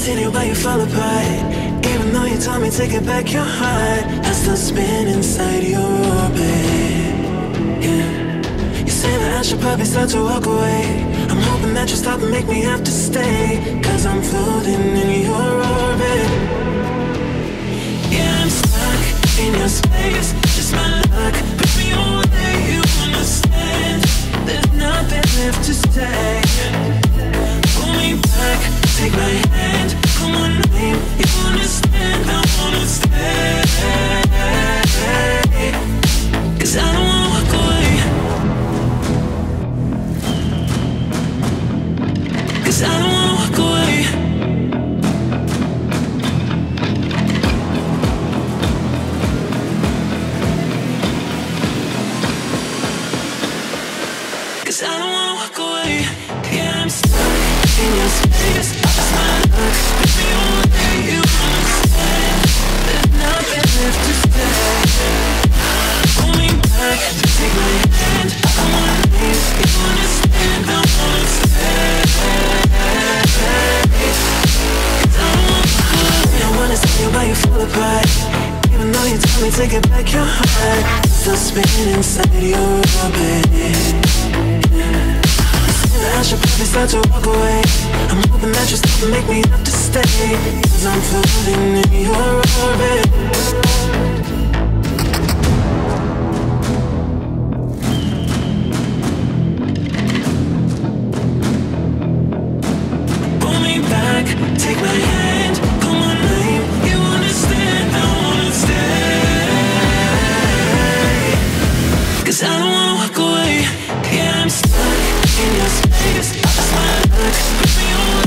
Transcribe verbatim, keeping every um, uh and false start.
continue, but you fall apart. Even though you told me to get back your heart, I still spin inside your orbit. Yeah. You say that I should probably start to walk away. I'm hoping that you'll stop and make me have to stay, cause I'm floating in your orbit. Yeah, I'm stuck in your space, just my luck. Put me away, you understand. There's nothing left to say. Pull me back, take my hand. Come on, name, you understand. I wanna stay, cause I don't wanna walk away. Cause I don't wanna walk away. Cause I don't wanna walk away. Yeah, I'm stuck in your space. Just my luck. Put me away, you understand. There's nothing left to say. Pull me back, take my hand. I wanna leave, you understand. I wanna stay. Cause I don't wanna walk away. I wanna see you while you fall apart. Even though you told me to get back your heart, still spinning inside your orbit. I should probably start to walk away. I'm hoping that you'll stop and make me have to stay, cause I'm floating in your orbit. Pull me back, take my hand. Come on, name, you understand. I wanna stay, cause I don't wanna walk away. Yeah, I'm stuck in your space. That's my luck. Put me on.